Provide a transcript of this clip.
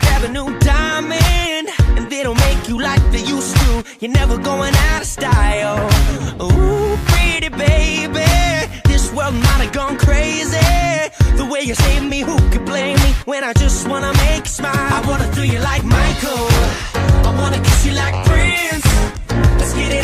grab a new diamond, and they don't make you like they used to. You're never going out of style. Ooh, pretty baby, this world might have gone crazy. The way you saved me, who could blame me when I just wanna make you smile? I wanna do you like Michael, I wanna kiss you like Prince. Let's get it